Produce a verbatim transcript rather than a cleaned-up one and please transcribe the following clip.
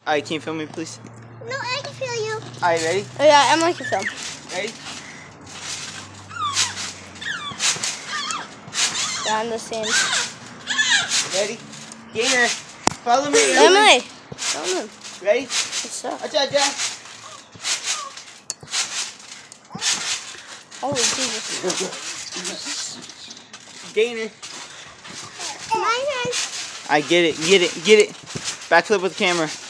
Alright, can you film me, please? No, I can feel you. Alright, ready? Oh, yeah, I'm like a film. Ready? Down the sand. Ready? Gainer, follow me. Emily! Don't move. Ready? What's up? Acha, acha. Holy Jesus. Gainer. My turn. I get it, get it, get it. Backflip with the camera.